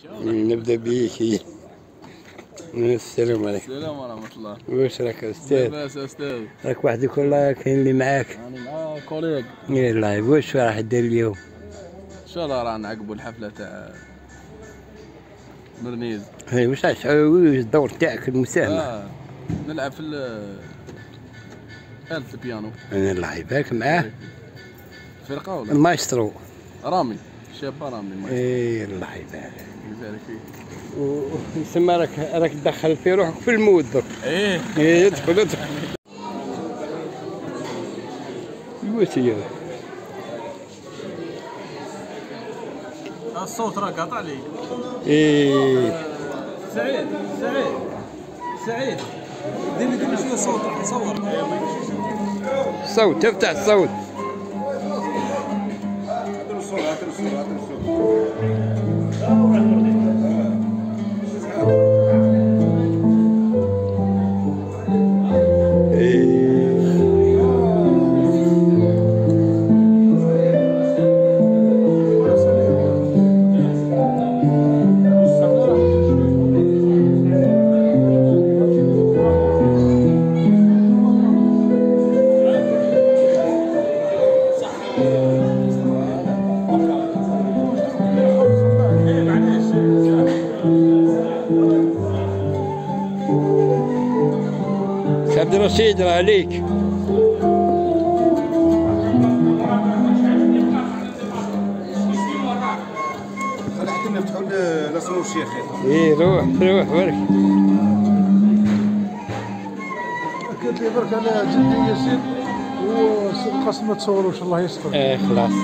نبدا بيك. السلام عليكم. السلام ورحمة الله. واش راك استاذ؟ لاباس استاذ. راك وحدك ولا كاين اللي معاك؟ راني مع كوليغ. يلاه واش راح دير اليوم؟ ان شاء الله راح نعقبوا الحفلة تاع مرنيز. واش الدور تاعك المساهمة؟ نلعب في آلة البيانو. انا الله يبارك معاه. فرقة ولا؟ المايسترو. رامي، شاب رامي المايسترو. اي الله يبارك. يبارك فيك. ويسمى راك تدخل في روحك في المود درك. ايه ادخل. واش هي؟ الصوت راه قاطع لي. سعيد دير لي شويه الصوت راح نصور. الصوت افتح الصوت. عبد الرشيد راه عليك. خلي حتى نفتحوا لسمو الشيخ. روح برك. قلت لي برك على جدي ياسين وقسم ما تصوروش الله يستر. خلاص.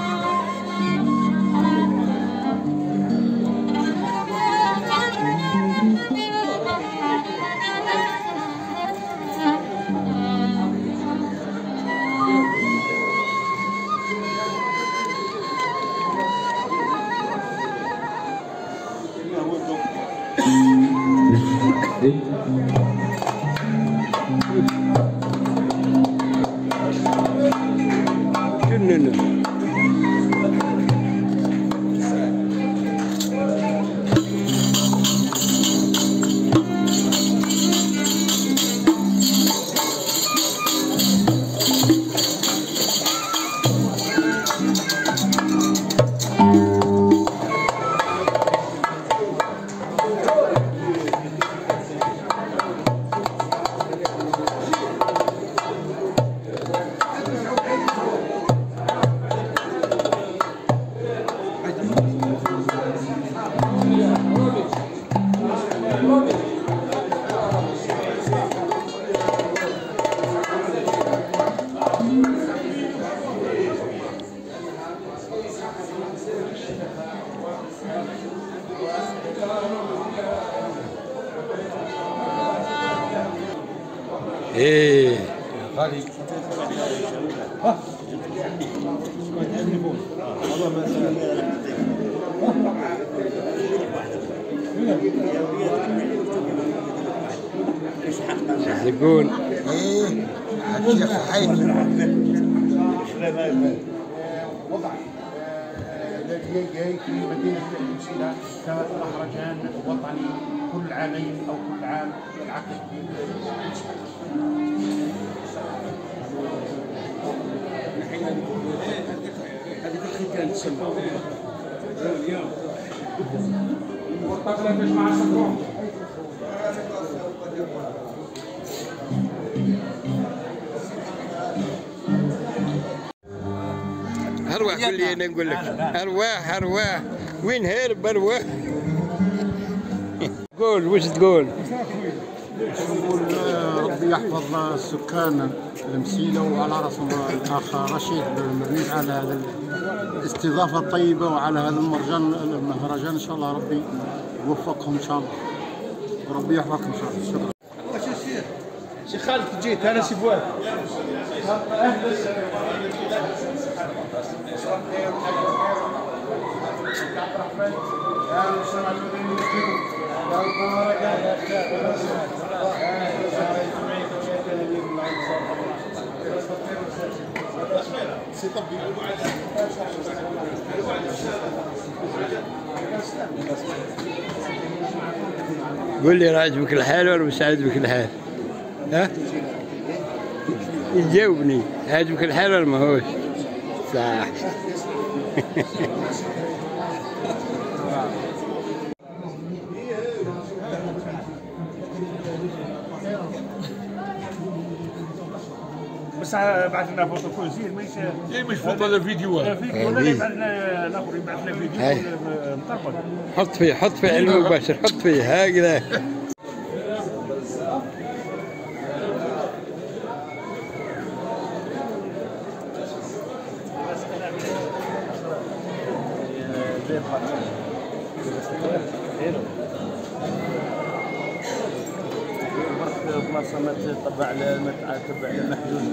جنن. غالي زقون. الشيخ حي وضع جاي في مدينة المسيلة كمهرجان وطني كل عامين أو كل عام ينعقد في هذه الختان تسمى والطاقة لا تجمع الصفوف. ارواح قول لي انا نقول لك ارواح وين هارب ارواح. قول واش تقول؟ نقول ربي يحفظ السكان المسيلة وعلى راسهم الاخ رشيد مرنيز على هذا الاستضافة الطيبة وعلى هذا المهرجان ان شاء الله ربي يوفقهم ان شاء الله وربي يحفظكم ان شاء الله. شكرا. شي خالد جيت انا سي فؤاد. قول لي عاجبك الحال ولا مش عاجبك الحال؟ ها؟ يجاوبني عاجبك الحال ولا ما هوش؟ صح. بس بعث لنا فوتو كل زين مش فوتو هذا فيديو ولا يبعث لنا الاخر يبعث لنا فيديو مطربق. حط فيه علم مباشر، حط فيه هكذا. بلاصه ما تتبع المحدود.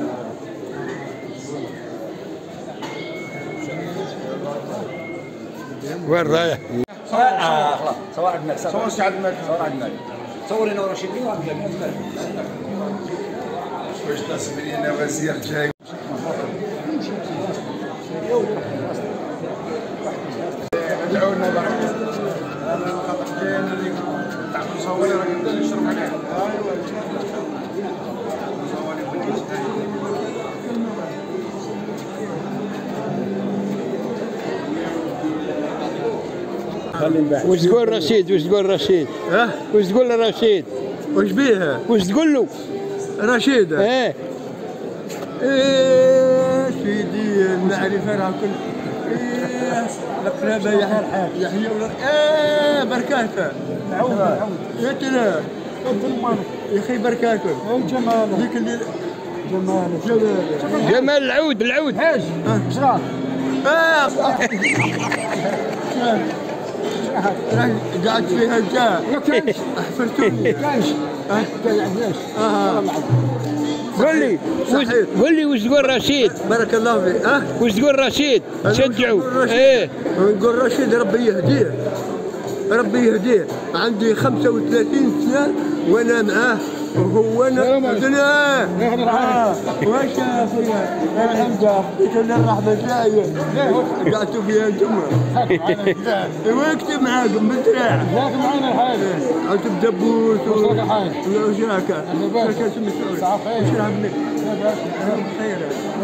وين رايح؟ خلاص صور عندنا صور عندنا صور انا ورشيد لي واش تصبرين وزير جاي دعونا بعد انا خاطر جايين اللي تاع مصوري راه يبدا يشرب عليه. وش تقول رشيد؟ وش تقول رشيد؟ ها؟ وش تقول لرشيد؟ وش بيها؟ وش تقول له؟ رشيد ايه سيدي المعرفه راه كل القرابه يحيى ولا بركاته نعود يا ترى يا اخي بركاته جمال ذيك اللي جمال العود حاج شرا قاعد فيها الجاه حفرتوني كانش قول لي وش تقول رشيد؟ بارك الله فيك. وش تقول رشيد؟ شجعوا. ايه نقول رشيد ربي يهديه عندي 35 سنه وانا معاه وهو انا واش يا اخويا الحمد لله الرحمه جايه قعدتوا فيها انتم واكتب معاكم بالدراع جاك معنا الحاج قعدت بدبوس وش راك وش راك خير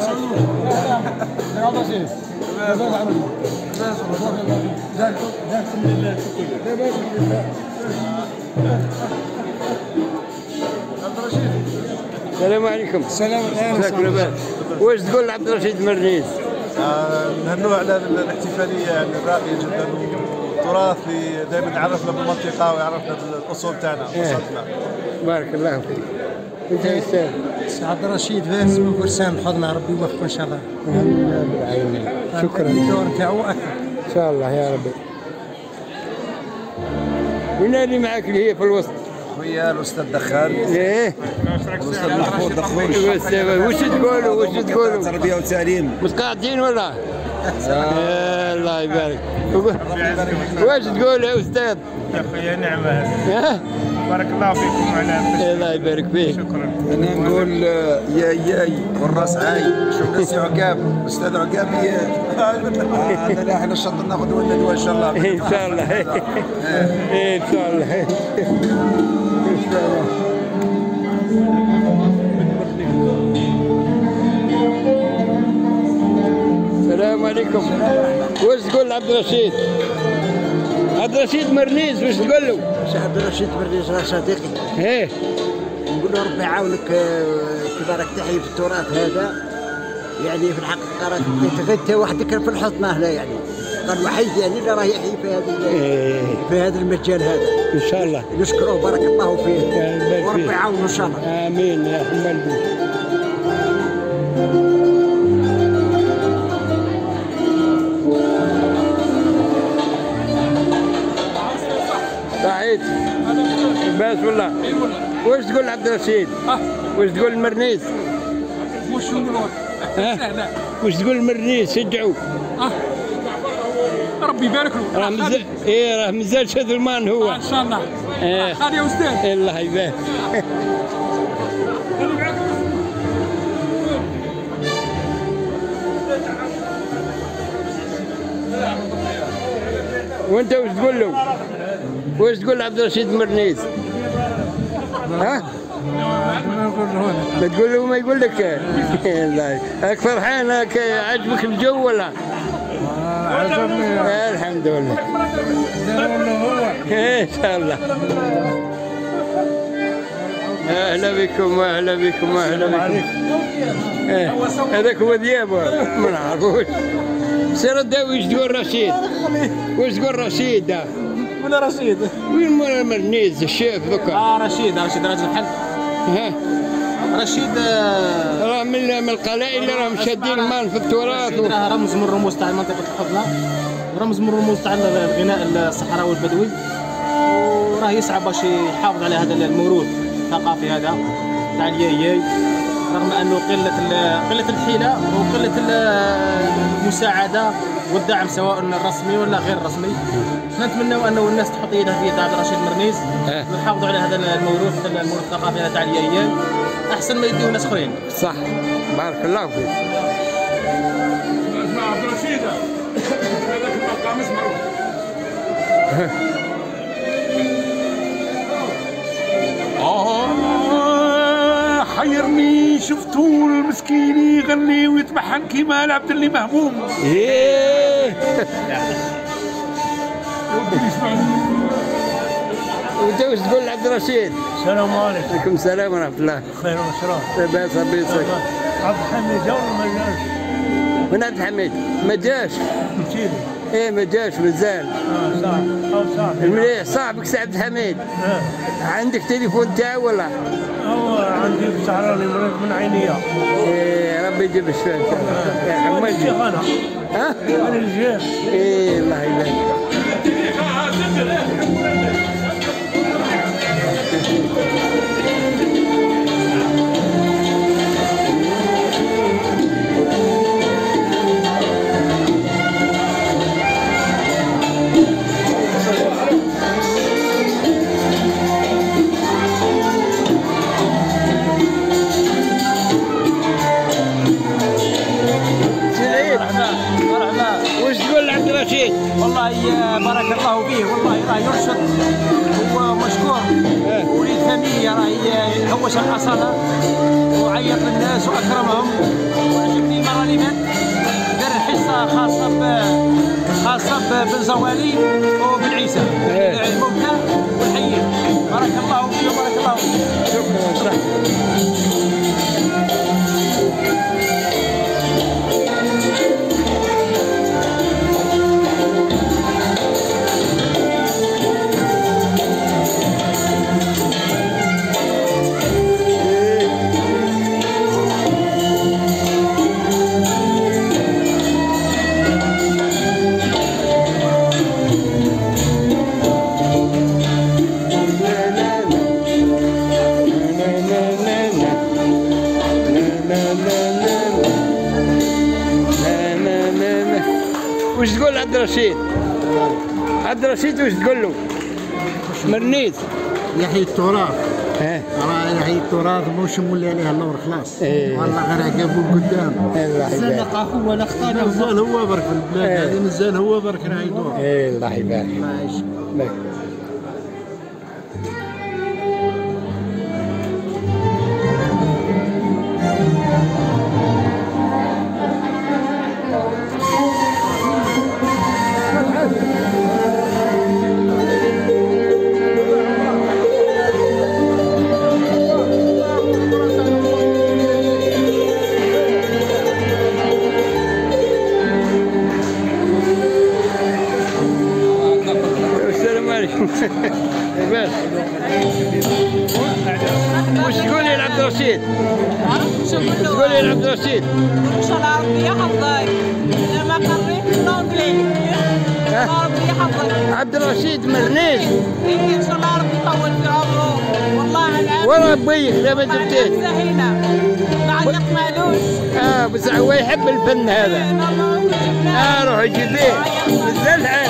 السلام عليكم. السلام عليكم. واش تقول لعبد الرشيد مرنيس؟ نهنوا على الاحتفاليه يعني راقيه جدا والتراث اللي دائما يعرفنا بالمنطقه ويعرفنا بالاصول تاعنا. بارك الله فيك. انت يا استاذ عبد الرشيد فارس من فرسان حضنا ربي يوفقه ان شاء الله. بالعين. شكرا. الدور نتاعو اكثر ان شاء الله يا ربي. وين اللي معك اللي هي في الوسط؟ خويا الاستاذ دخان. ايه الاستاذ محمود دخوش. وش تقولوا؟ تربيه وتعليم. متقاعدين ولا؟ الله يبارك. واش تقول يا استاذ؟ يا خويا نعمه. بارك الله فيكم وعلى الله يبارك فيك. شكرا. انا نقول ياي والراس عاي شوف نسي عقاب استاذ عقاب هذا لا احنا الشط ناخذ ندوه ان شاء الله. ان شاء الله. ان شاء الله. ان شاء الله. السلام عليكم. واش تقول لعبد الرشيد؟ عبد الرشيد مرنيس واش تقول له؟ عبد الرشيد مرنيس راه صديقي. ايه نقول له ربي يعاونك كيف راك تحيي في التراث هذا يعني في الحقيقه راك بقيت غير انت وحدك في الحضن هنا يعني قال الوحيد يعني اللي راه يحيي في هذا المجال هذا. ان شاء الله. نشكره بارك الله فيه وربي يعاونه ان شاء الله. امين يا حمد. سعيد باس والله. واش تقول عبد الرشيد؟ واش تقول المرنيس؟ وش نقولوا؟ واش تقول المرنيس؟ شجعوا. ربي يبارك له. راه مازال راه مازال شاد المان هو. ان شاء الله. خالي يا استاذ. الله يبارك. وانت وش تقول له؟ وش تقول لعبد الرشيد مرنيز؟ ها؟ ما تقول له ما يقول لك. هاك فرحان هاك عجبك الجو ولا؟ عجبني. الحمد لله. ان شاء الله. اهلا بكم واهلا بكم واهلا بكم. هذاك هو ذياب ما نعرفوش. سير الداوي وش تقول رشيد؟ وش تقول رشيد؟ وين رشيد؟ وين مرنيز الشيف ذوكا؟ رشيد راجل الحل. ها؟ رشيد راه من القلائل اللي راهم شادين المال في التراث. رشيد راه رمز من الرموز تاع منطقة الحضنة، ورمز من الرموز تاع الغناء الصحراوي البدوي، وراه يسعى باش يحافظ على هذا الموروث الثقافي هذا تاع الياياي، رغم انه قلة الحيلة وقلة المساعدة والدعم سواء الرسمي ولا غير رسمي. نتمنوا انه الناس تحط يدها في يد عبد الرشيد مرنيز ويحافظوا على هذا الموروث الثقافي هذا تاع الياياي، احسن ما يديوه ناس اخرين. صح، بارك الله فيك. اسمع عبد الرشيد هذاك المقام اسمعوا. حيرني شفتو المسكين يغني ويتمحن كيما العبد اللي مهموم. وانت وش تقول لعبد الرشيد؟ السلام عليكم. عليكم السلام ورحمة الله. خير وشرف. لاباس عبيصك. عبد الحميد جا ولا ما جاش؟ من عبد الحميد؟ ما جاش. مشيلي. ايه ما جاش مازال. صح. مليح صاحبك سي عبد الحميد. عندك تليفون تاعو ولا؟ هو عندي في سهراني مريض من عينيا. ايه ربي يجيب الشفاء. يا حمد. الشيخ انا. ها؟ انا الشيخ. ايه الله يبارك. وش تقول لعبد الرشيد؟ والله بارك الله فيه، والله راه يرشد ومشكور، وليد فاميليا راه هوش الأصالة وعيط للناس وأكرمهم، وعجبني المرة اللي فاتت دار حصة خاصة بن زوالي وبن عيسى المبدع والحيين. بارك الله فيه وبارك الله فيه. شكرا. وش تقول لعبد الرشيد؟ عبد الرشيد وش تقول له؟ مرنيز يحيي التراث. راه يحيي التراث مش مولي عليه اللور خلاص. والله غير عقابو قدام. مازال هو الاخطاء مازال هو برك في البلاد هذه، مازال هو برك راه يدور. الله يبارك. الله يعيشك. السلام عليكم. بس وش تقولي لعبد الرشيد؟ شو تقولي لعبد الرشيد؟ ان شاء الله ربي يحفظك. انا ما قريت الانجلي. ربي يحفظك. عبد الرشيد مرنيز. إيه ان شاء الله ربي يطول في عمره. والله العظيم. ورا بيك لما جبتيه. هنا ما عندك مالوش. بس هو يحب الفن هذا. روح جيبيه. مازال عاد.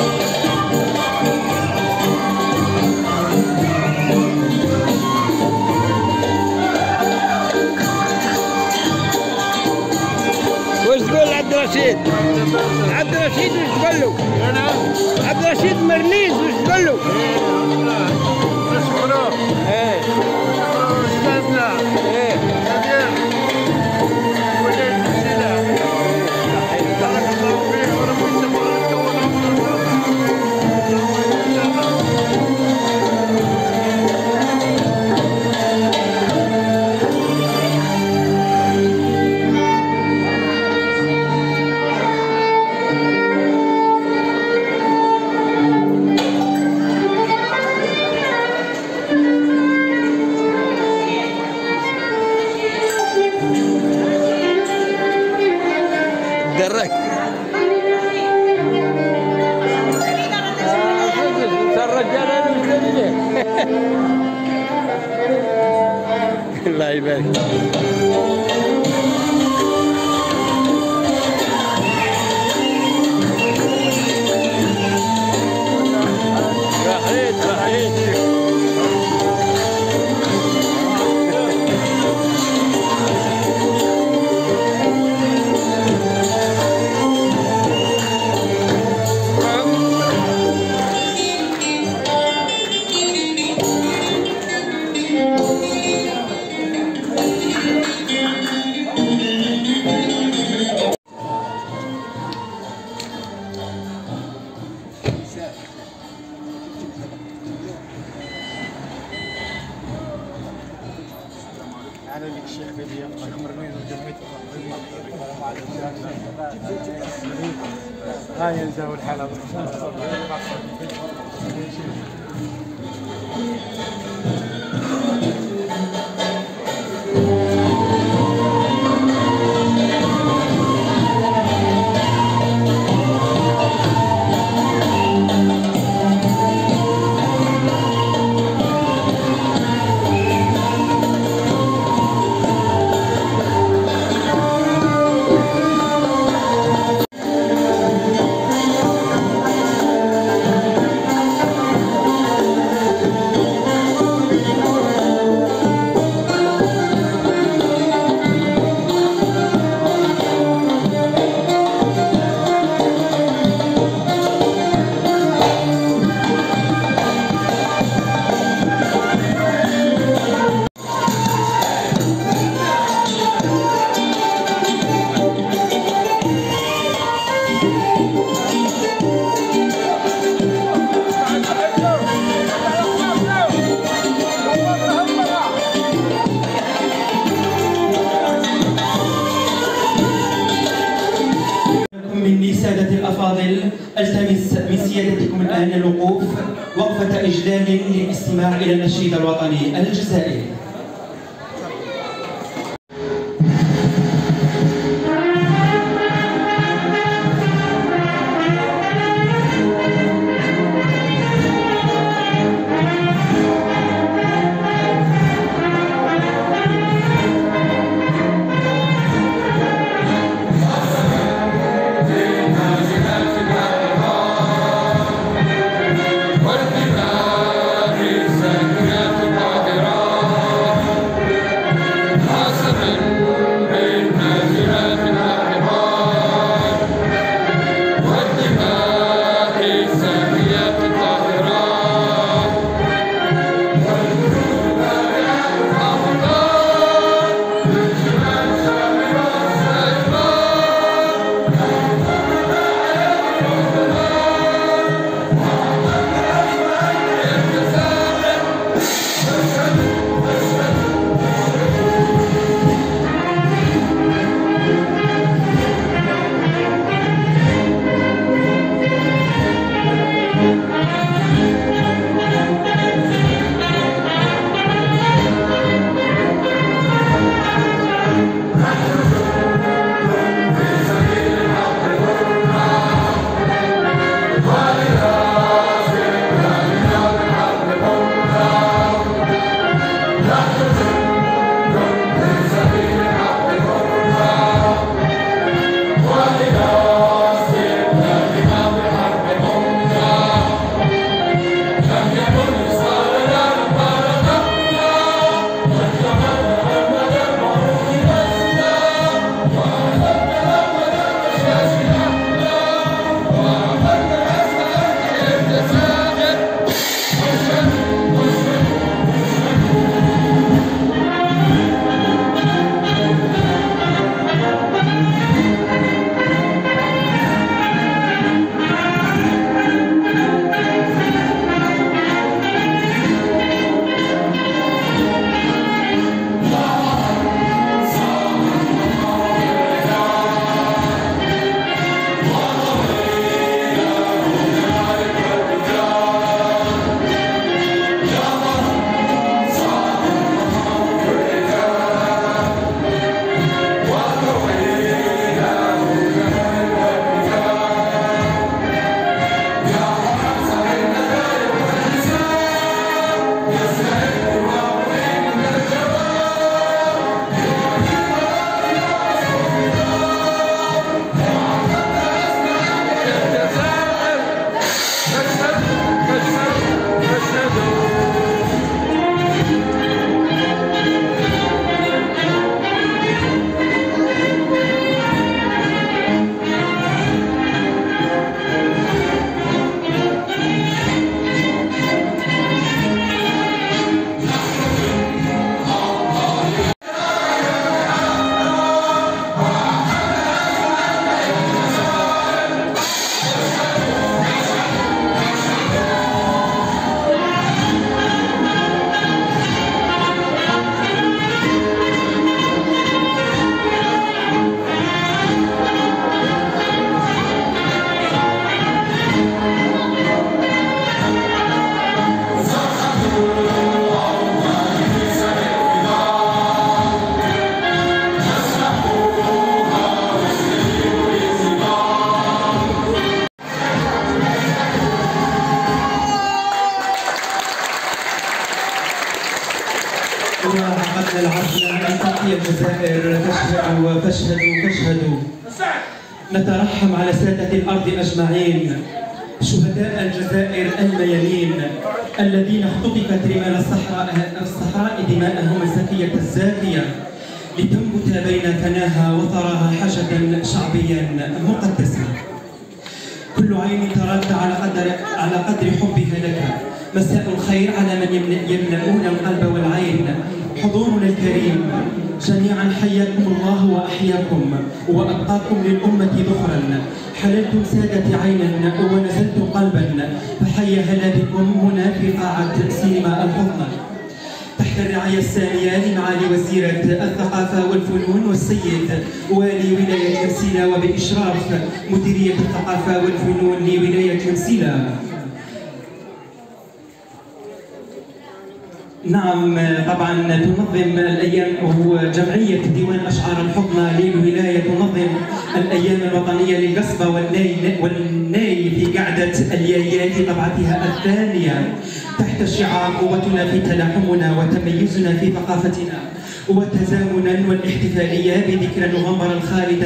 وش تقول عبد الرشيد؟ عبد الرشيد وش تقول له؟ عبد الرشيد الفرنيس واش تقول له؟ نشكروه. نشكروه استاذنا. كبير. وليد السلاح. بارك الله فيه وربي يسلمك. درك الرجال الله يبارك. صحيت هاي ينزل الحلبة. مني سادة الأفاضل ألتمس من سيادتكم الآن الوقوف وقفة إجلال للاستماع إلى النشيد الوطني الجزائري. والدماء الساكنة الطاهرة وعقدنا العزم أن تقي الجزائر تشهد فاشهدوا نترحم على سادة الأرض أجمعين، شهداء الجزائر الميامين الذين اختطفت رمال الصحراء دماءهم الزكية الزاكية لتنبت بين فناها وثراها حشدا شعبيا مقدسا. كل عين تراك على قدر حبها لك. مساء الخير على من يملؤون القلب والعين. حضورنا الكريم جميعا حياكم الله وأحياكم وأبقاكم للأمة ذخرا. حللتم سادة عينا ونزلتم قلبا، فحيا هلا بكم هنا في قاعة سينما الحضنة تحت الرعاية السامية لمعالي وزيرة الثقافة والفنون والسيد والي ولاية مسيلة، وبإشراف مديرية الثقافة والفنون لولاية مسيلة. نعم طبعا تنظم الأيام أو جمعية ديوان أشعار الحضنة للولاية تنظم الأيام الوطنية للقصبة والناي في قعدة اليايات في طبعتها الثانية تحت شعار قوتنا في تلاحمنا وتميزنا في ثقافتنا وتزامنا والاحتفالية بذكرى نوفمبر الخالد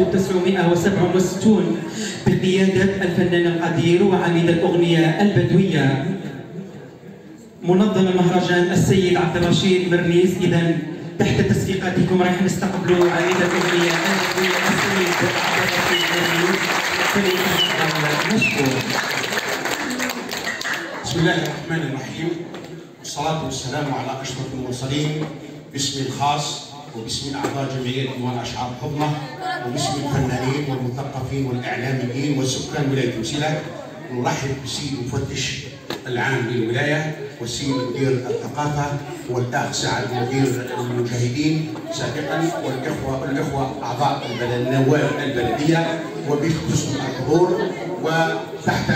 1967 بقيادة الفنان القدير وعميد الأغنية البدوية منظم المهرجان السيد عبد الرشيد مرنيس. إذا تحت تصفيقاتكم راح نستقبلوا عميد الأغنية البدوية السيد عبد الرشيد مرنيس. فليتفضل مشكور. بسم الله الرحمن الرحيم، والصلاة والسلام على أشرف المرسلين، باسمي الخاص وباسم أعضاء جمعية ديوان أشعار الحضنة وباسم الفنانين والمثقفين والإعلاميين وسكان ولاية مسيلة، نرحب بالسيد مفتش العام للولاية والسيد مدير الثقافة والأخ سعد مدير المجاهدين سابقا والإخوة أعضاء النواب البلدية وبحسن الحضور، وتحت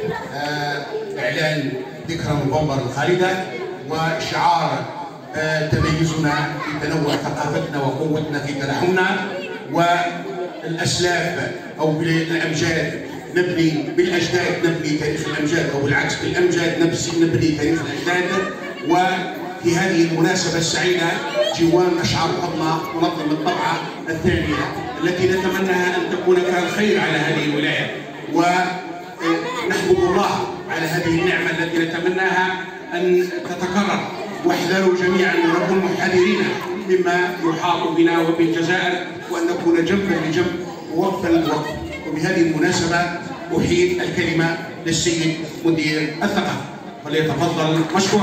إعلان ذكرى نوفمبر الخالدة وشعار تميزنا في تنوع ثقافتنا وقوتنا في تلاحمنا والأسلاف أو بالأمجاد نبني بالأجداد نبني تاريخ الأمجاد أو بالعكس بالأمجاد نبني تاريخ الأجداد. وفي هذه المناسبة السعيدة ديوان أشعار الحضنة منظم الطبعة الثانية التي نتمناها أن تكون كالخير على هذه الولاية، ونحمد الله على هذه النعمة التي نتمناها أن تتكرر، واحذروا جميعا ونكونوا حذرين مما يحاط بنا وبالجزائر وأن نكون جنبا لجنب ووقفا لوقف. وبهذه المناسبة أحيل الكلمة للسيد مدير الثقافة، فليتفضل مشكورا.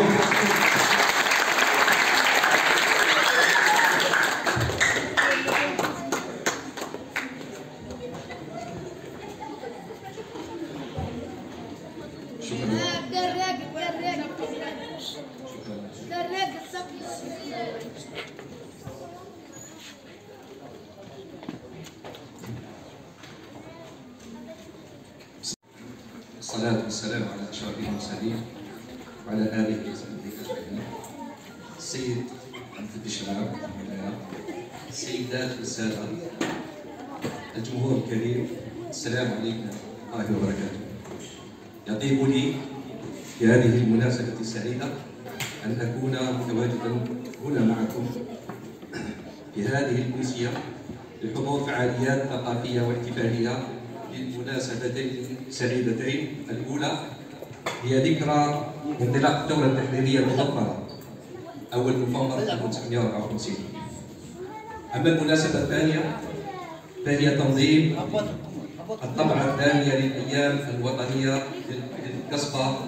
الصلاة والسلام على أشرف المرسلين وعلى آله وصحبه أجمعين. السيد المفتش العام للولاية، السيدات والسادة، الجمهور الكريم، السلام عليكم ورحمة الله وبركاته. يطيب لي في هذه المناسبة السعيدة أن أكون متواجدا هنا معكم في هذه الأمسية لحضور فعاليات ثقافية واحتفالية للمناسبتين سعيدتين. الأولى هي ذكرى انطلاق الثورة التحريرية المظفرة أول نوفمبر 1954. أما المناسبة الثانية فهي تنظيم الطبعة الثانية للأيام الوطنية للقصبة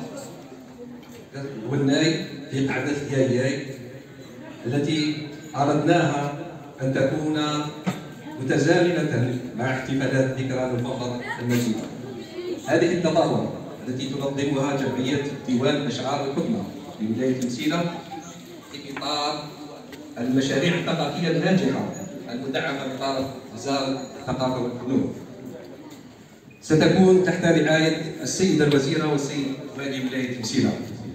والناي في قعدة ياي التي أردناها أن تكون متزامنة مع احتفالات ذكرى نوفمبر المجيد. هذه التظاهرة التي تنظمها جمعية ديوان أشعار الحضنة بولاية مسيلة في إطار المشاريع الثقافية الناجحة المدعمة من طرف وزارة الثقافة والفنون، ستكون تحت رعاية السيدة الوزيرة والسيد والي ولاية مسيلة.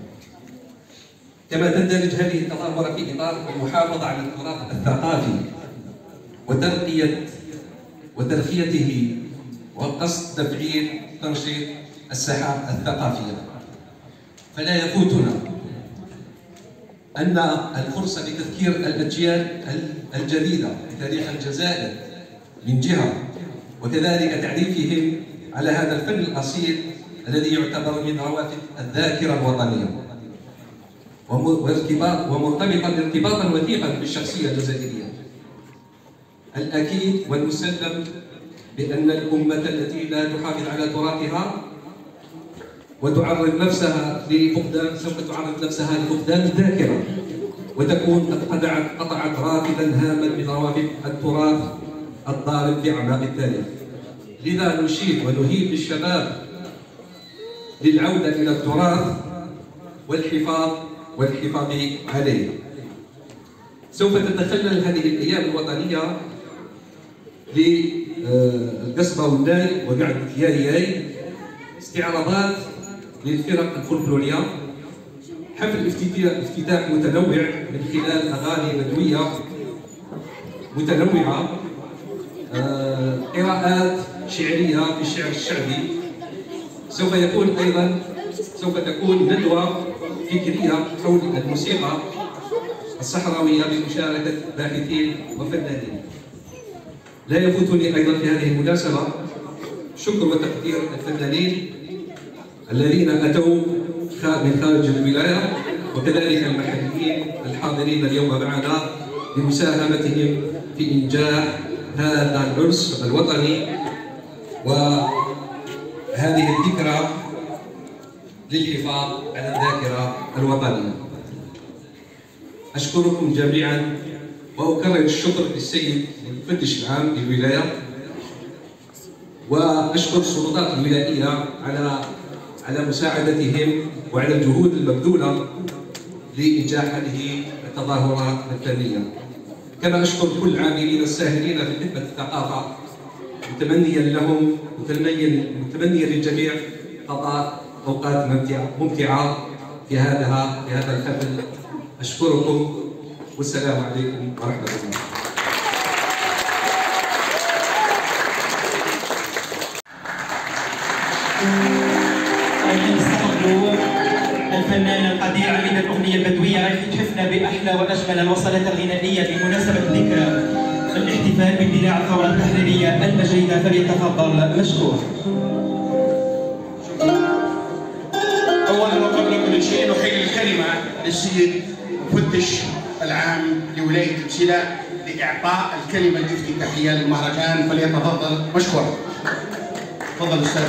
كما تندرج هذه التظاهرة في إطار المحافظة على التراث الثقافي وترقيته وقصد تفعيل تنشيط الساحة الثقافية. فلا يفوتنا أن الفرصة لتذكير الأجيال الجديدة بتاريخ الجزائر من جهة، وكذلك تعريفهم على هذا الفن الأصيل الذي يعتبر من روافد الذاكرة الوطنية ومرتبطا ارتباطا وثيقا بالشخصية الجزائرية. الأكيد والمسلم بأن الأمة التي لا تحافظ على تراثها وتعرض نفسها لفقدان سوف تعرض نفسها لفقدان الذاكرة، وتكون قد قطعت رافدا هاما من روافد التراث الضارب في أعماق التاريخ. لذا نشيد ونهيب للشباب للعودة إلى التراث والحفاظ عليه. سوف تتخلل هذه الأيام الوطنية للقصبة والناي وقعدة ياي استعراضات للفرق الفولكلورية، حفل افتتاح متنوع من خلال أغاني بدوية متنوعة، قراءات شعرية في الشعر الشعبي. سوف تكون ندوة فكرية حول الموسيقى الصحراوية بمشاركة باحثين وفنانين. لا يفوتني أيضا في هذه المناسبة شكر وتقدير الفنانين الذين أتوا من خارج الولاية وكذلك المحليين الحاضرين اليوم معنا لمساهمتهم في إنجاح هذا العرس الوطني وهذه الذكرى للحفاظ على الذاكرة الوطنية. أشكركم جميعا وأكرر الشكر للسيد المفتش العام للولاية، وأشكر السلطات الولائية على مساعدتهم وعلى الجهود المبذولة لإنجاح هذه التظاهرات الفنية. كما أشكر كل العاملين الساهمين في خدمة الثقافة، متمنيا للجميع قضاء أوقات ممتعة في هذا الحفل. أشكركم والسلام عليكم ورحمة الله. الفنان القدير من الأغنية البدوية راح يتحفنا بأحلى وأجمل الوصلات الغنائية بمناسبة ذكرى الاحتفال باندلاع الثورة التحريرية المجيدة، فليتفضل مشكور. أولا وقبل كل شيء نحيل الكلمة للسيد المفتش العام لولاية تمثيلة لإعطاء الكلمة الافتتاحية للمهرجان، فليتفضل مشكورا. تفضل أستاذ.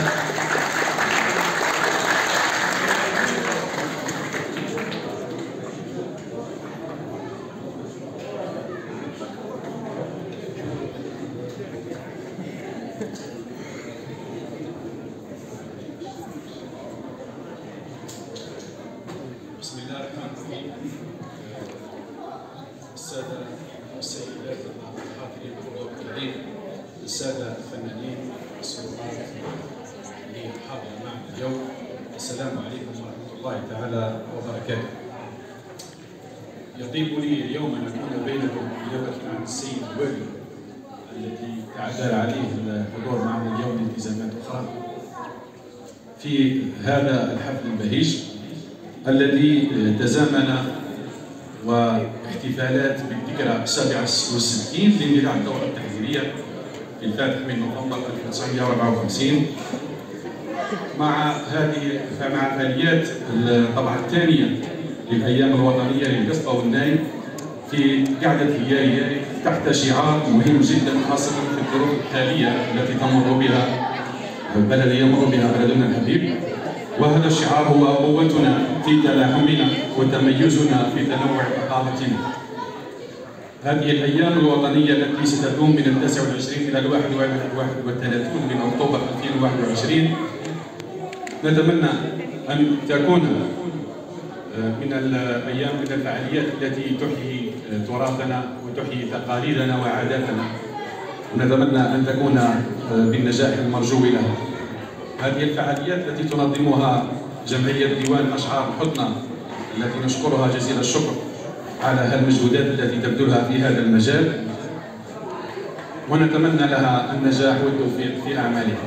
بسم الله الرحمن الرحيم. السادة والسيدات الحاضرين الحضور الكريم، السادة الفنانين، السلطات اللي حاضرة معنا اليوم، السلام عليكم ورحمة الله تعالى وبركاته. يطيب لي اليوم أن أكون بينكم بنيابة عن السيد الوالي الذي تعذر عليه الحضور معنا اليوم لالتزامات أخرى في هذا الحفل البهيج الذي تزامن واحتفالات بالذكرى 67 لاندلاع الثورة التحريرية في الفاتح من نوفمبر 1954 مع فعاليات الطبعة الثانية للأيام الوطنية للقصبة والناي في قعدة ياي تحت شعار مهم جدا خاصة في الظروف الحالية التي يمر بها بلدنا الحبيب، وهذا الشعار هو قوتنا في تلاحمنا وتميزنا في تنوع ثقافتنا. هذه الأيام الوطنية التي ستكون من 29 إلى 31 من أكتوبر 2021 نتمنى أن تكون من الأيام من الفعاليات التي تحيي تراثنا وتحيي تقاليدنا وعاداتنا، ونتمنى أن تكون بالنجاح المرجو لها. هذه الفعاليات التي تنظمها جمعية ديوان أشعار حضنة التي نشكرها جزيل الشكر على هالمجهودات التي تبذلها في هذا المجال، ونتمنى لها النجاح والتوفيق في أعمالها.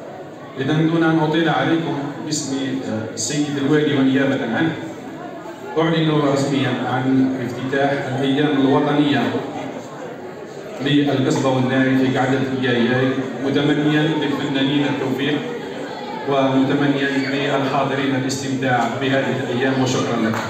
إذا دون أن أطيل عليكم باسم السيد الوالي ونيابة عنه، أعلن رسميا عن افتتاح الأيام الوطنية للقصبة والناي في قعدة ياي، متمنيا للفنانين التوفيق ومتمنيا للحاضرين الاستمتاع بهذه الأيام، وشكرا لكم.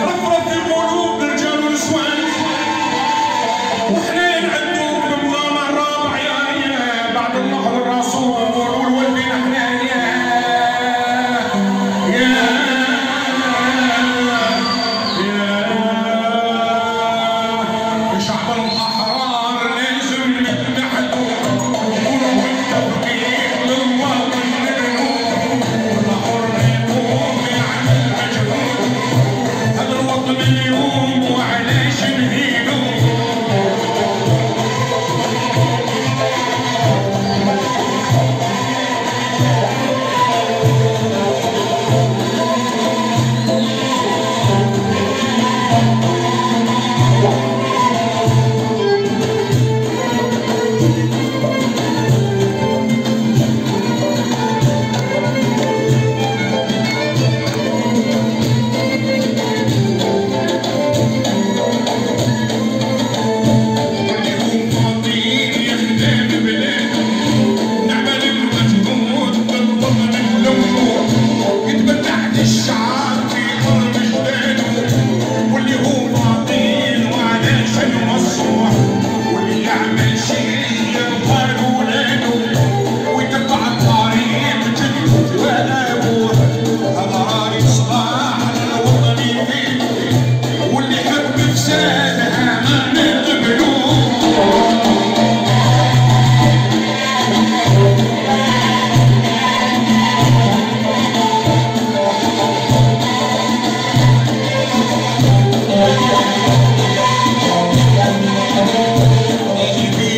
وحنين عالدوب بمضامر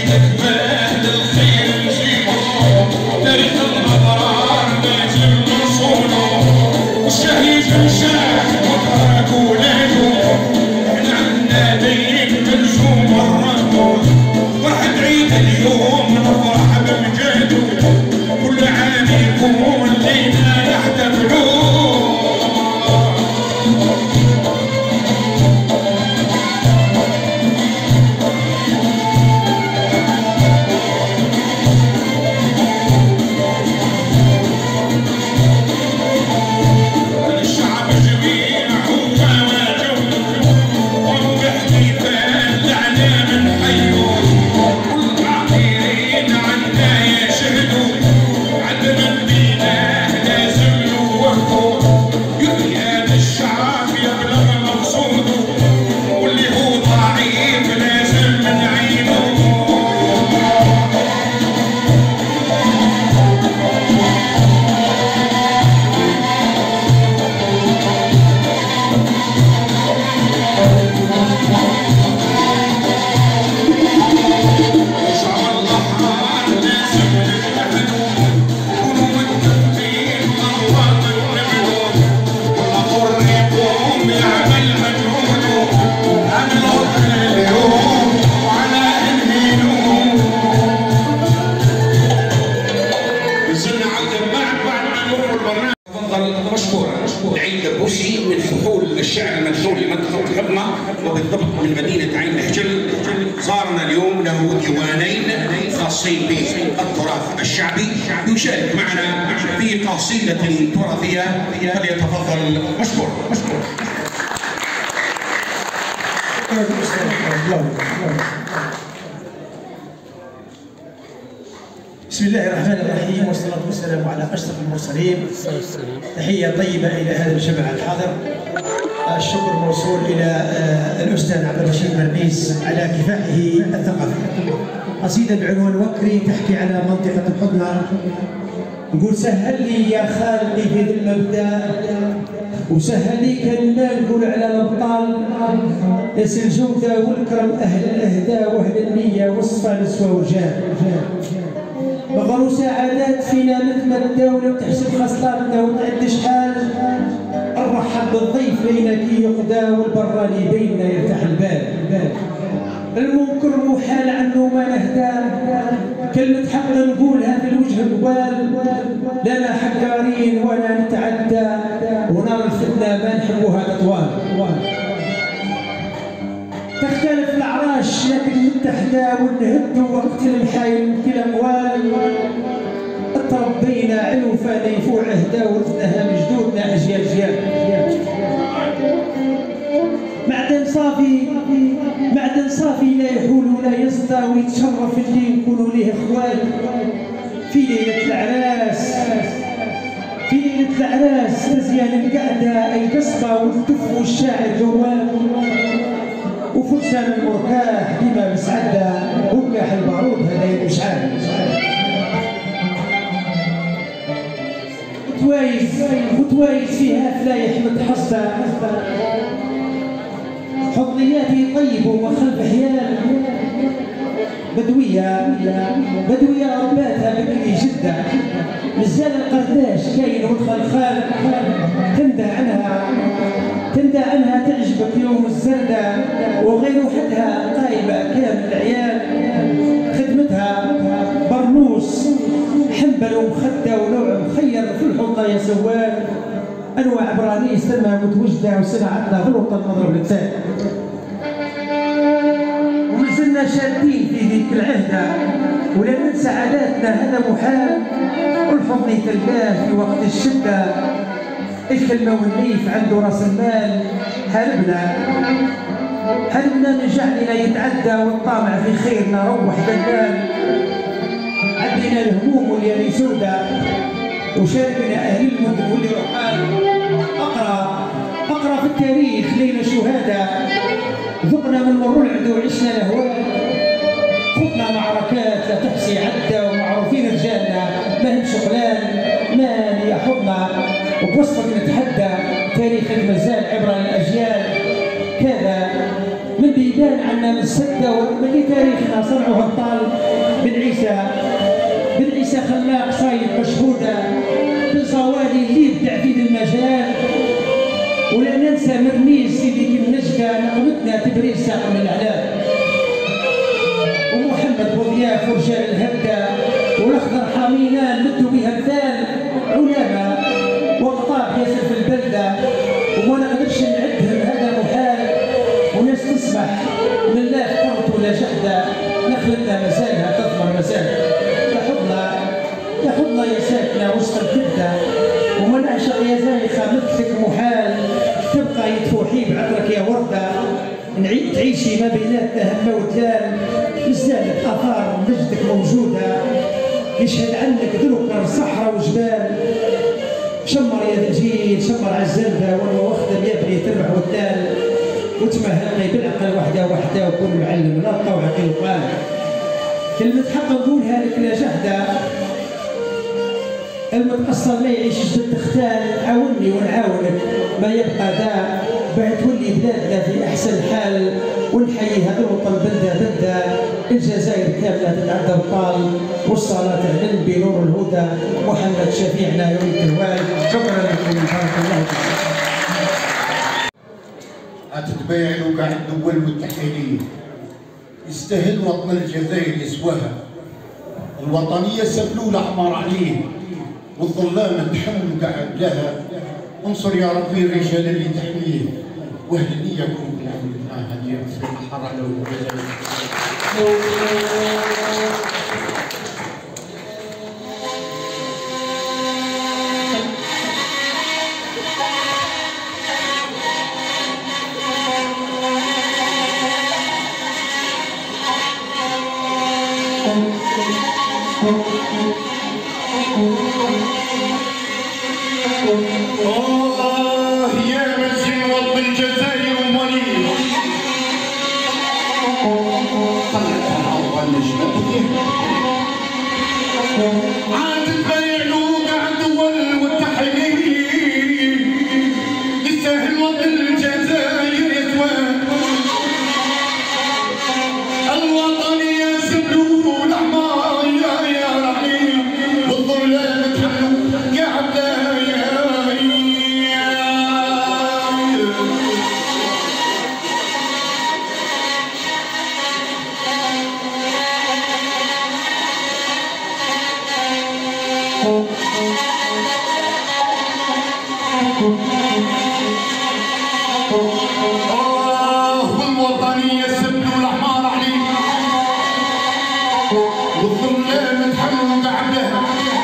وبالضبط من مدينة عين نهجل. زارنا اليوم له ديوانين خاصين بالتراث الشعبي، يشارك معنا في قصيدة تراثية، فليتفضل مشكور. بسم الله الرحمن الرحيم، والصلاة والسلام على أشرف المرسلين. تحية طيبة إلى هذا الجمع الحاضر. الشكر موصول إلى الأستاذ عبد الرشيد بربيس على كفاحه الثقافي. قصيدة بعنوان وكري تحكي على منطقة الحضنة. نقول سهل لي يا خالقي في ذي المبدأ، وسهل لي كلمة نقول على الأبطال، ياسر الجودة والكرم أهل الأهداء وأهل النية والصفا نسوة ورجال. بغروا سعادات فينا نتمدى ولو تحسب خصلاتنا وتعد شحال. نرحب بالضيف لينا كي يقدى والبراني بيننا يرتاح البال. المنكر محال عنه ما نهدى، كلمة حق نقولها في الوجه قبال. لنا حكارين ولا نتعدى، ونار الفتنة ما نحبوها اطوال. تختلف الأعراش لكن متحدة، ونهد وقت المحايل كل أموال. تربينا علوفة يفوع عهدا ورثناها من جدودنا أجيال جيال. معدن صافي لا يحول ولا يصدى، ويتشرف اللي نكونوا ليه اخوان. في ليلة العراس مزيان القعدة القصبة والدف والشاعر جوال. وفرسان المركاح ديما مسعدة، وكاح البارود هذا مشعال. وتوايز فيها فلايح متحصة، حضنياتي طيب ومخلف حيال. بدوية رباتها بكري جدة، مزال القرداش كاين والخلخال. تندى عنها تعجبك يوم الزردة، وغير وحدها طايبة كامل العيال. خدمتها برنوس حنبل ومخدة ونوع مخير في الحوضة يا سوال. انواع برانيس تما متوجده وصناعتنا في الوطن مضرب للتاني. ومازلنا شادين في ذيك العهده، ولا ننسى عاداتنا هذا محال. والحضن تلقاه في وقت الشده، الكلمه والنيف عنده راس المال. حلمنا من جهلنا يتعدى، والطامع في خيرنا روح دلال. عدينا الهموم والليالي سودة، وشاركنا أهل المدن واللي رحال. أقرأ في التاريخ ليلة شهادة، ذقنا من مر العدو وعشنا الأهوال. خضنا معركات لا تحصي عدة، ومعروفين رجالنا ما هم شغلان. مال يحضنا وبوصفك نتحدى، تاريخ المازال عبرة للأجيال. كذا من بيبان عنا احنا من السده وملي تاريخنا صنعوها الطال بن عيسى خلاق صايد مشهوده بالزوالي اللي يبدع في المجال. ولا ننسى مرميز سيدي النجده نقمتنا تبريز ساق من الاعلام، ومحمد بوضياف ورجال الهبده والاخضر حامينا نمدوا بها مثال علماء وقطاب ياسر في البلده وما نقدرش نعدهم هذا محال. وناس تسمح من الله فقرت ولا جحده نخلتنا مسالها تضمن مسالها. يحضنا يا ساكنه وسط الكبده وما نعشق يا زايخه مثلك محال. تبقى يتفوحي بعطرك يا ورده تعيشي ما بيناتنا همه ودلال. مازالت اثار مجدك موجوده يشهد عنك ذروك صحراء وجبال. شمر يا ذا الجيل شمر على الزلده وانا واخدم يا بني تربح والدال. وتمهلني بالعقل وحده وكل معلم لا تطوع كل قال. كلمة حق نقولها لك لا جحده المتأصل لا يعيش جد تختال. عاوني ونعاونك ما يبقى دا باه تولي بلادنا في احسن حال. ونحيي هذا الوطن بلده الجزائر كامله تتعدى الطال. والصلاه على النبي نور الهدى محمد شفيعنا يوم التوال. شكرا لكم بارك الله فيكم. أتتبايعوا كاع الدول المتحدين يستاهل وطن الجزائر يسواها. الوطنيه سبلوا الاعمار عليه والظلام تحملوا كاع بلاها. انصر يا ربي الرجال اللي تحميه واهل نياكم بالعمل معها ديال الحراره والجزائر. يا مسجد رب الجزائر مريض طلعت عوض النجمة عاد تبايعوا كاع الدول والتحرير يستاهل وطن الجزائر يتوان. الوطنية سبلوا الأحمر يا رحيم والظلام تحملوا كاع بلايا. والوطنية سبلوا الأحمر عليه والظلام تحملوا كاع بلاها.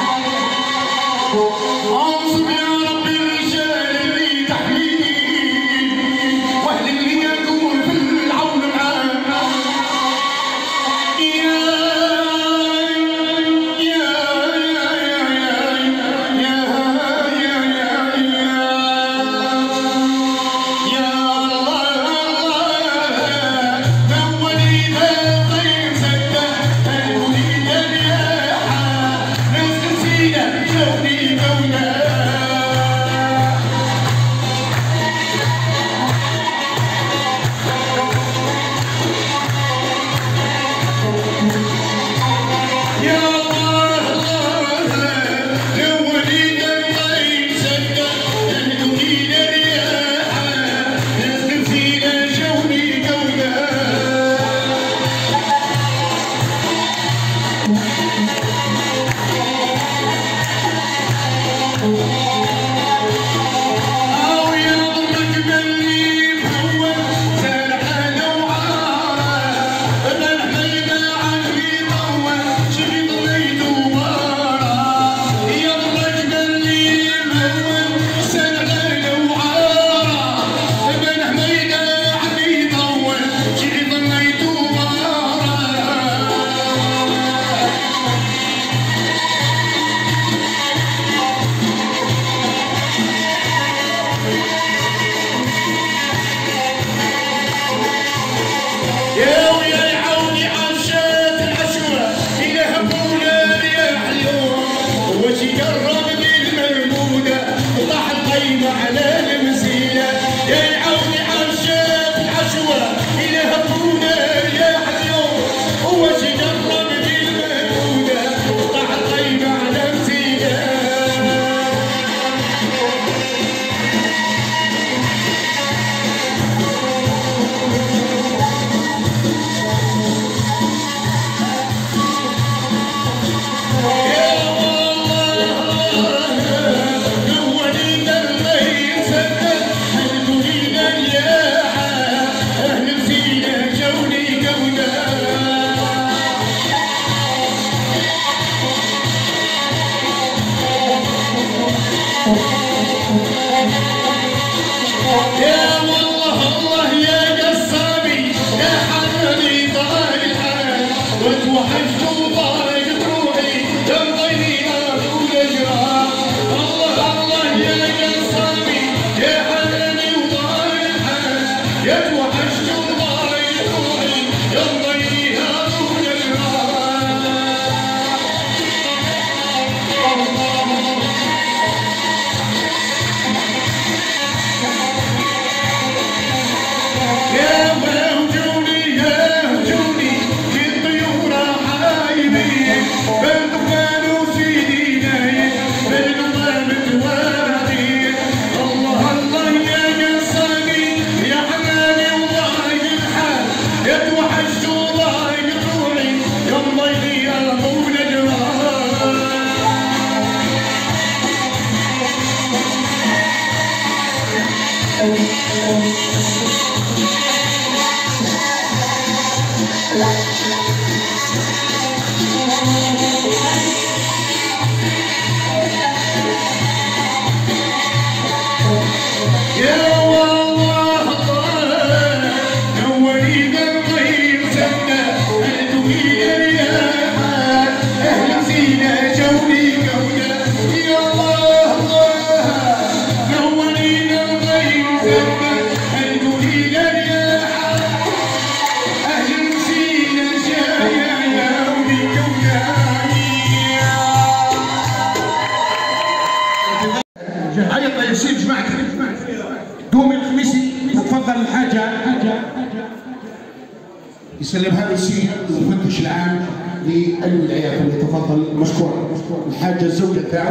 انصب يا ربي الرجال اللي تحميه واهل اللي يكون في العون معاه. شبيب يسلم هذا السيد المفتش العام للولايات فليتفضل مشكورا. الحاجه الزوجه تاعو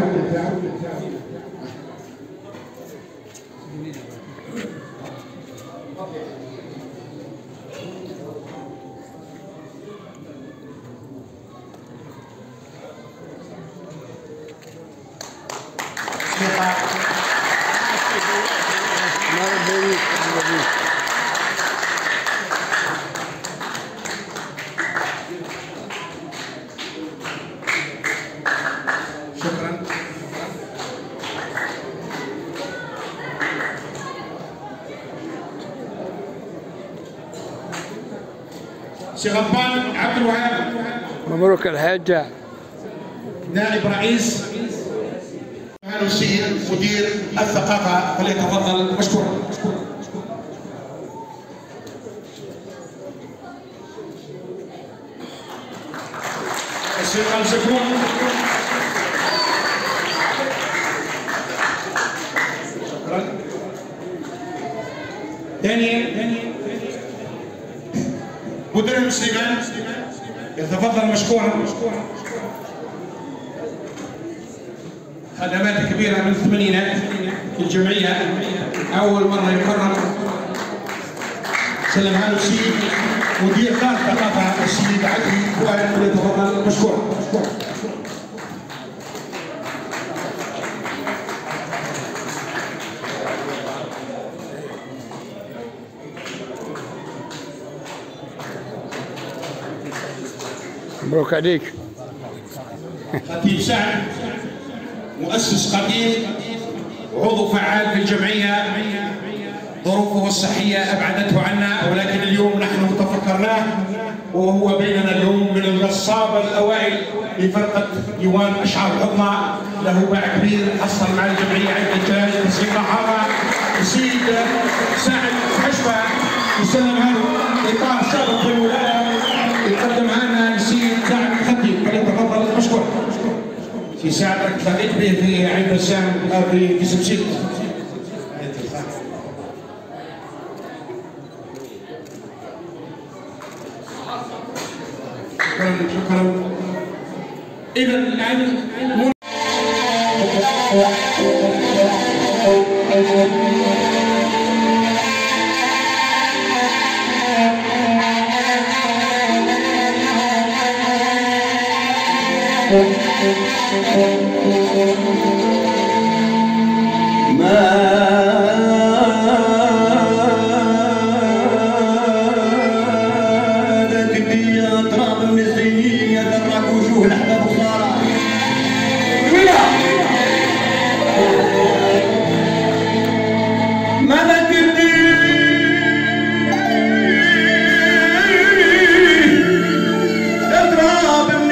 شيخ غضبان عبد الوهاب. مبروك الحاجة. نائب رئيس السيد مدير الثقافة فليتفضل مشكورا. الشيخ الزكون. شكرا. ثانيا مدير المسلمين يتفضل مشكورا. خدمات كبيرة من الثمانينات في الجمعية، أول مرة يكرم. سلمها له السيد مدير دار الثقافة السيد عدلي فؤاد يتفضل مشكورا. مبروك عليك. خطيب سعد مؤسس قدير وعضو فعال في الجمعية، ظروفه الصحية أبعدته عنا، ولكن اليوم نحن تفكرناه وهو بيننا اليوم من النصابة الأوائل لفرقة ديوان أشعار الحضنة، له باع كبير حصل مع الجمعية عدة جوائز تسليم مرحبا. السيد سعد حشبة يسلمها له إطار سابق في الولاية، يقدمها لنا السيد سعد خطيب فليتفضل مشكور. في سعد التقيت به في عين بسام في سمسيت. شكرا. إذا الآن اضرب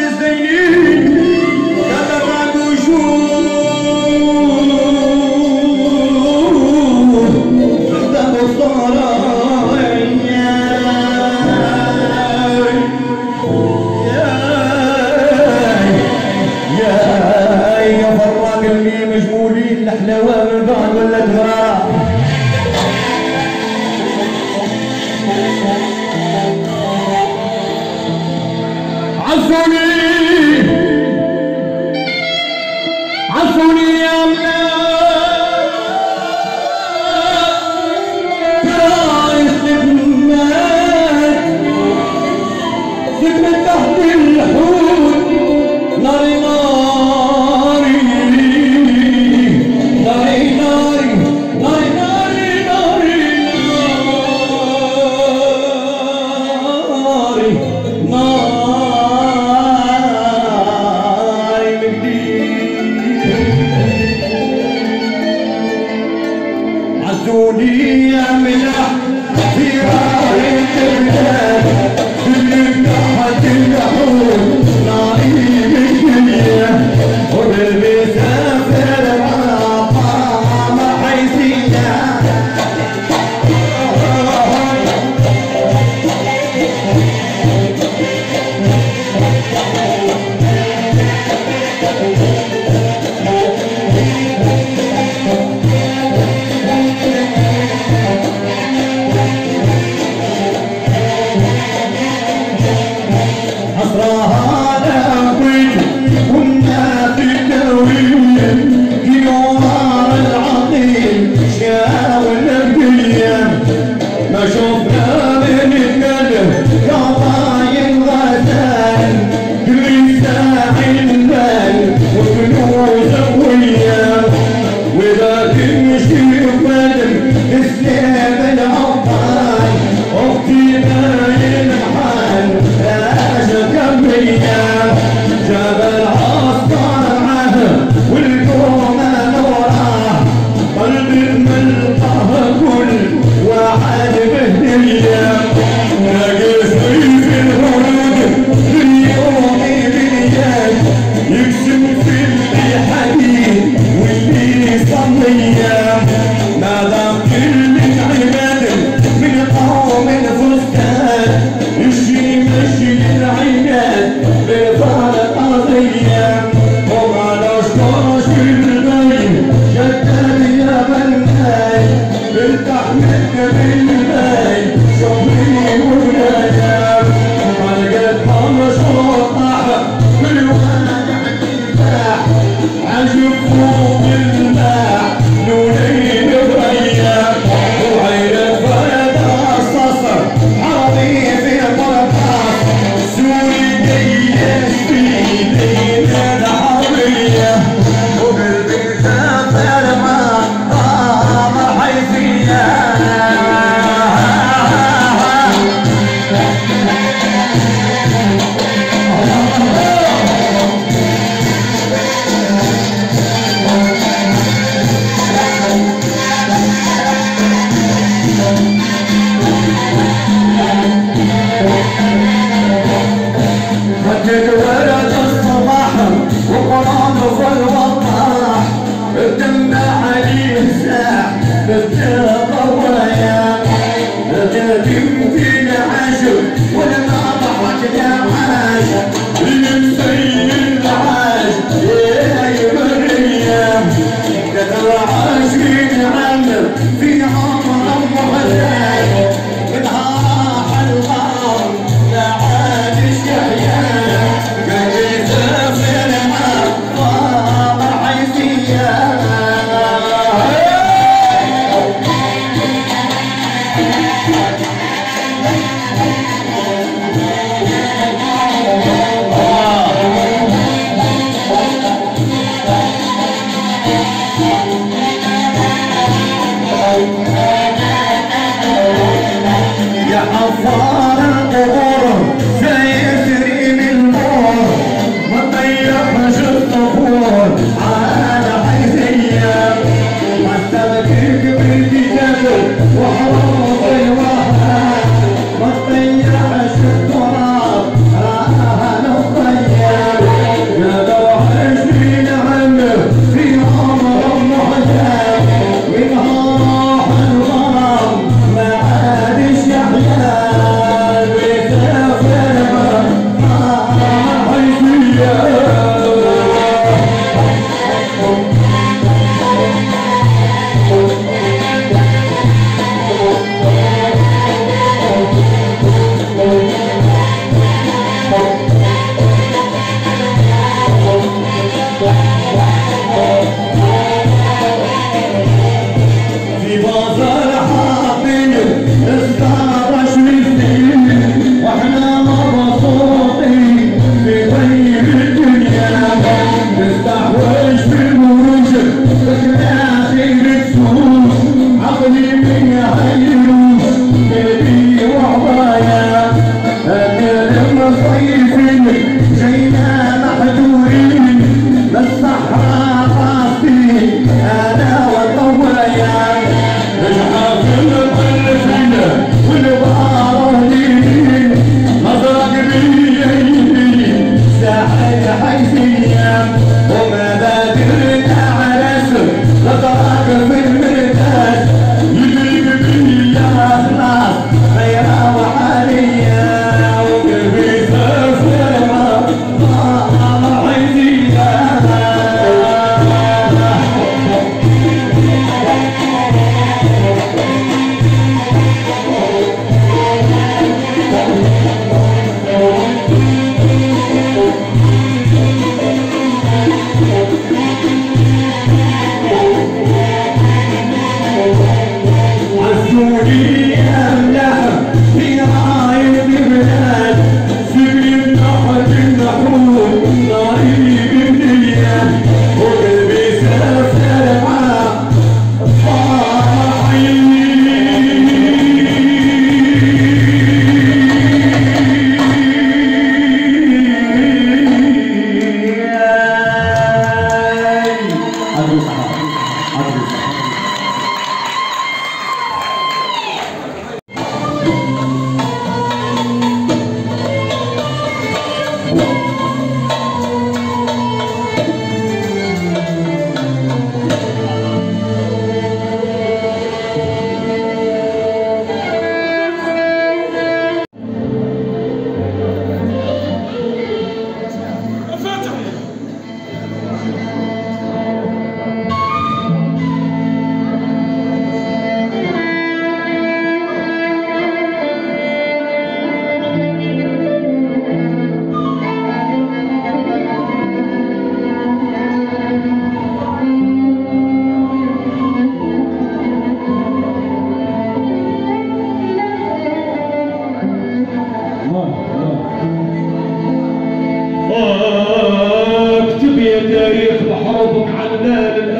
Yeah.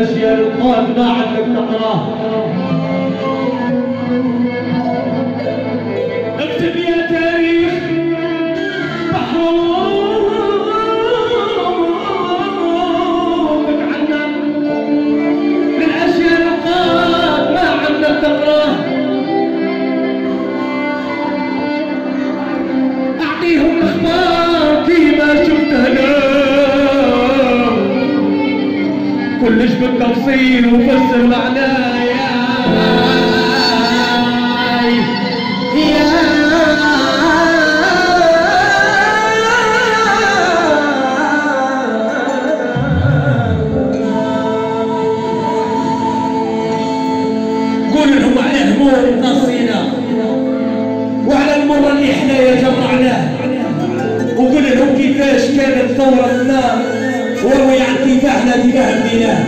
الاشياء القادمه عندك تقراه. اكتب يا تاريخ محرومك عنا من الاشياء القادمه عندك تقراه. اعطيهم اخبار كيما شفتها كلش بالتفصيل وفسر معناه يا قول لهم على هموم نصينا وعلى المر اللي حنايا جمعناه، وقول لهم كيفاش كانت ثورتنا وروي عن كفاحنا تجاه الميلاد.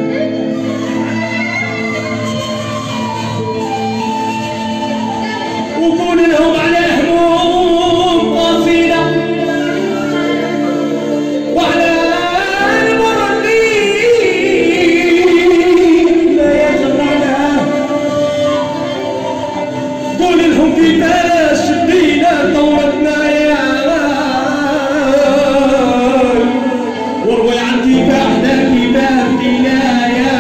وقول لهم على هموم قصيدة وعلى المر اللي لا يجرنا. قول لهم كيفاش شدينا ثورتنا يا وروي عن كفاحنا كفاح دينا يا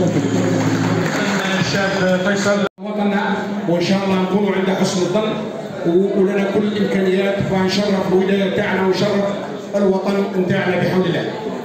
الشاب فيصل وطننا وان شاء الله نكونوا عند حسن الظن ولنا كل الامكانيات وهنشرف الولايه بتاعنا ونشرف الوطن بتاعنا بحول الله.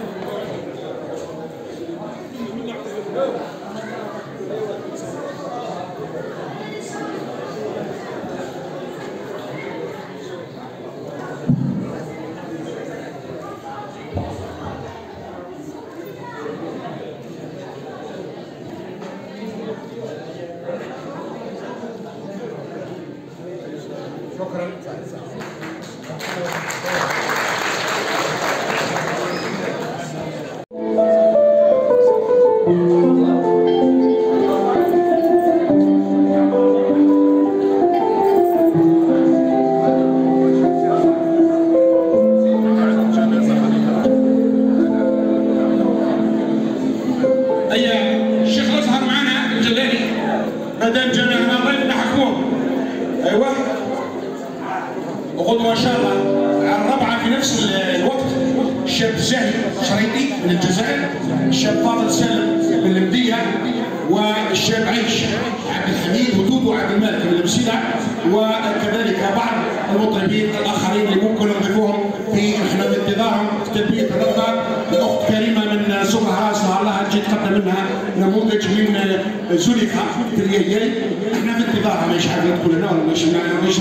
وغدوه ان شاء الله الرابعه في نفس الوقت الشاب زاهد شريطي من الجزائر، الشاب فاضل سالم من المديه، والشاب عيش عبد الحميد ودودو عبد المالك من المسيله، وكذلك بعض المطربين الاخرين اللي ممكن نضيفوهم في احنا بانتظارهم في تلبيه الرغبه. الاخت كريمه من سمرها اسمها الله تجي تقدم منها نموذج من زليخه في الياي، احنا في انتظارها مش عارف تقول لنا ولا مش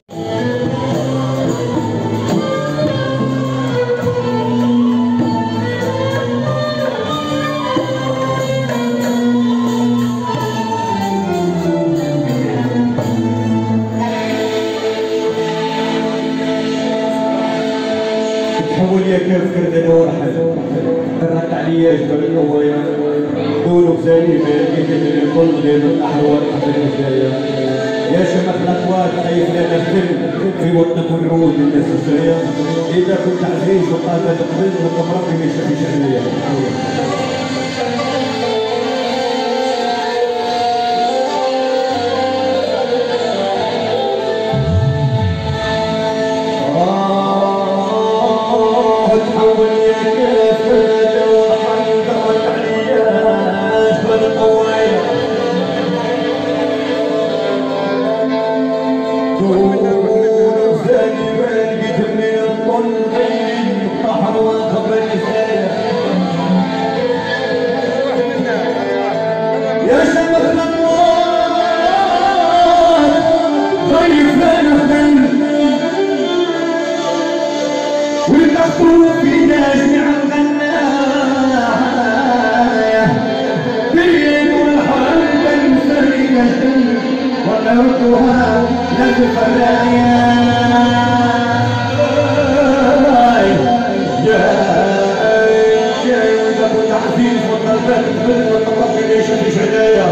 كيف كنت انا ورحل رد عليا جبل النوية دولو زاني لقيت الكل ديال الاحوال حتى الجزائر يا شمخ الاخوات خايف لا نخدم في وطنك ونعود للناس الجايه اذا كنت عزيز وقادر تقبل وتمرك من شأنية في ناس نعم غنايا بين والحرب المسرية ونردها نزف الرايا جاي وإذا كنت عزيز وطلبت البلد وطلبت ليش مفيش عناية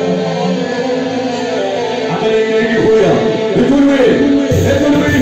عملية يجي خويا بتقول وين؟ بتقول وين؟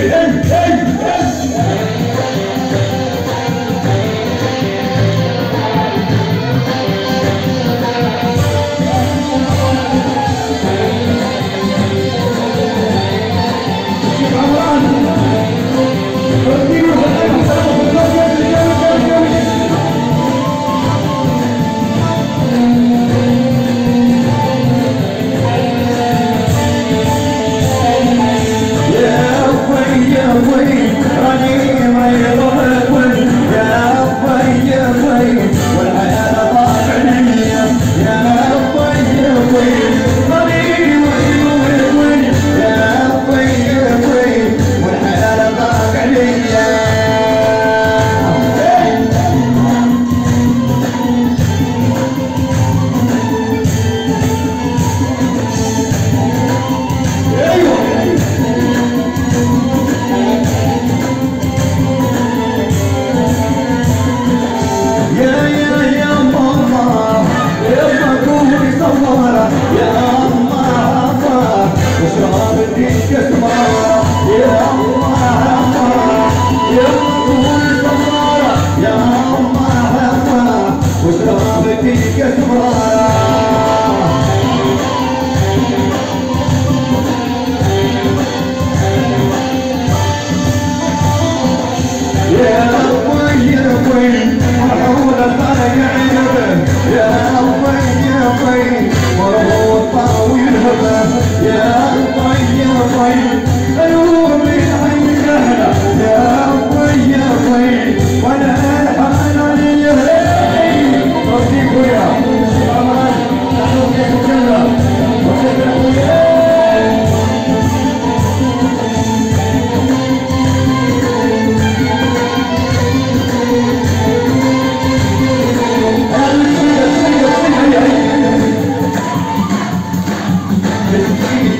يا طيب الأمور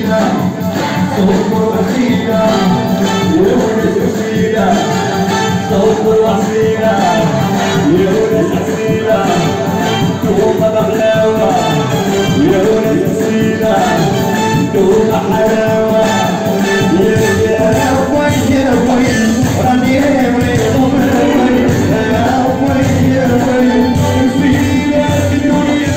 وسيلة صوت وسيلة يا ونس وسيلة صوت وسيلة يا ونس وسيلة دوم بغلاوة يا ونس وسيلة دوم حلاوة يا وي يا وي راني يا وي يا وي يا وي وسيلة الدنيا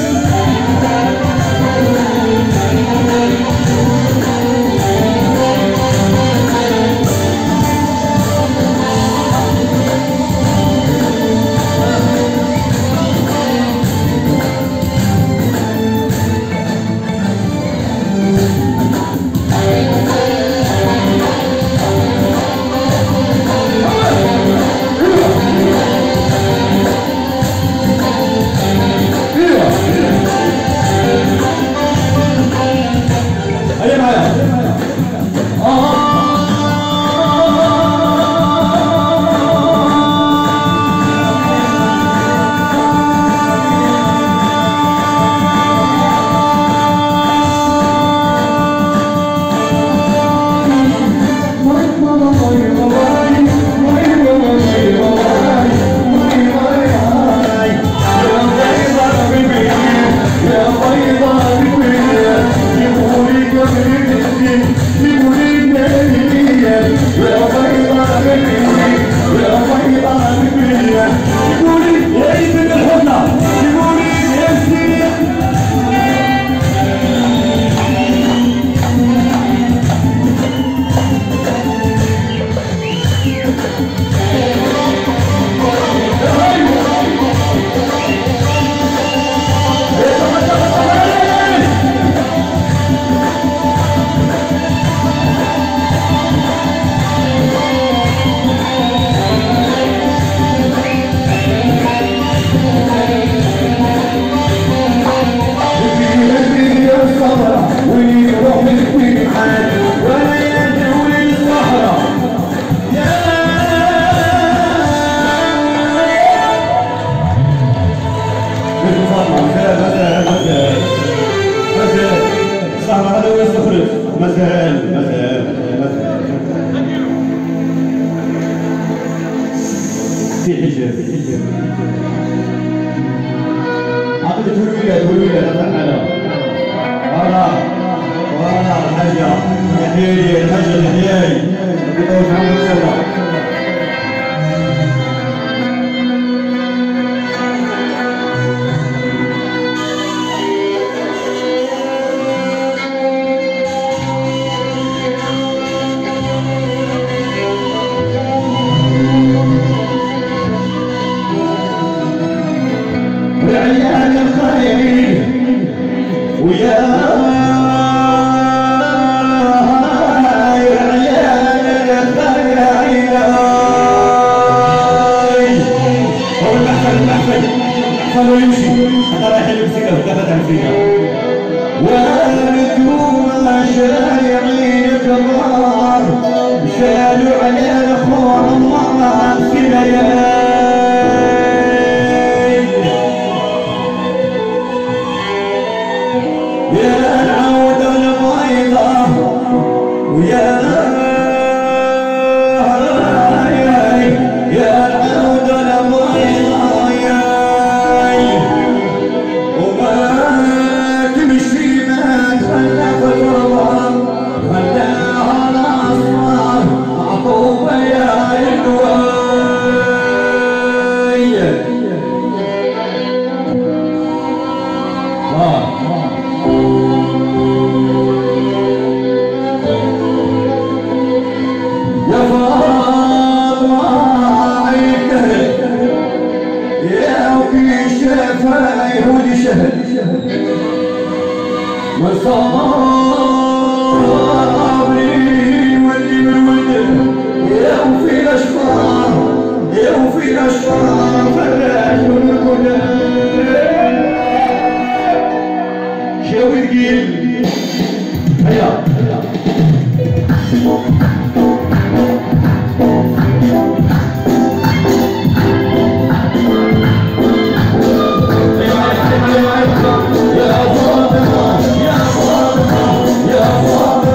يا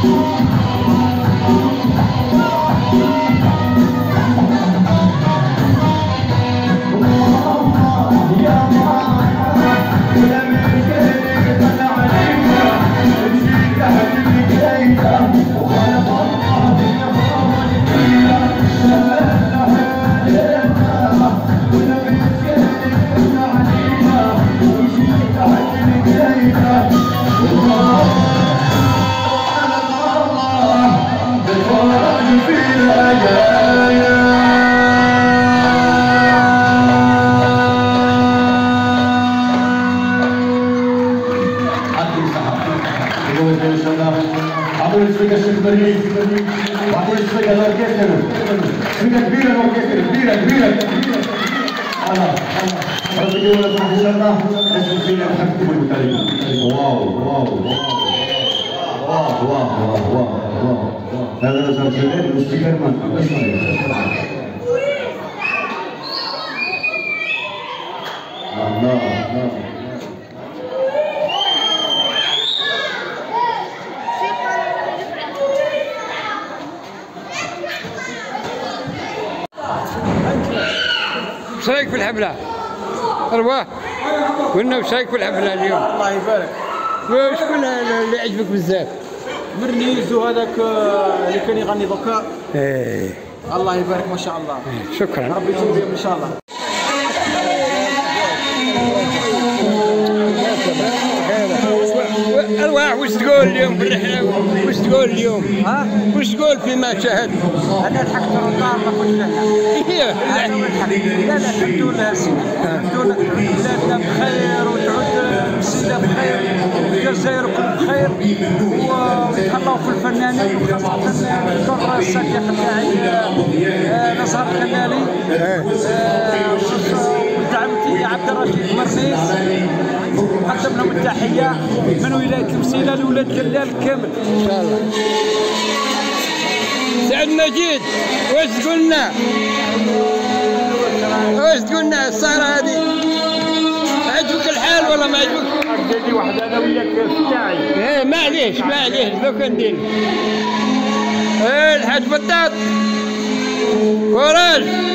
عطوني السفيقة الشيخ بريد وعطوني السفيقة الأوركستر سفيقة كبيرة الأوركستر كبيرة ربي يقول لك إن شاء الله اسم فينا نحكم المتعلمين واو هذا نظر جميل والسفيقة ما الله وش رايك في الحفلة؟ أرواح قلنا وش رايك في الحفلة اليوم؟ الله يبارك. شكون اللي عجبك بزاف؟ مرنيز وهذاك اللي كان يغني دوكا. ايه الله يبارك ما شاء الله. شكرا. ربي يتوب ان شاء الله. أرواح وش تقول اليوم في الرحلة؟ وش تقول اليوم؟ ها؟ وش تقول فيما شاهدت؟ أنا الحمد لله ما كنت لا الحمد لله سيدي. الحمد لله تعود بلادنا بخير وتعود المسيدة بخير والجزائر كل بخير ونتهلاو في الفنانين وخاصة الدكتور الصديق تاعي نزهة الكنالي ودعمتي عبد الرشيد مرنيس نقدم لهم التحية من ولاية المسيلة لولاد جلال كامل إن شاء الله. سعد مجيد واش تقولنا؟ واش تقولنا السهرة هذه؟ عجبك الحال ولا ما عجبك؟ عجبني واحد أنا وياك تاعي. إيه معليش دوك ندير. إيه الحاج بطاط كوراج.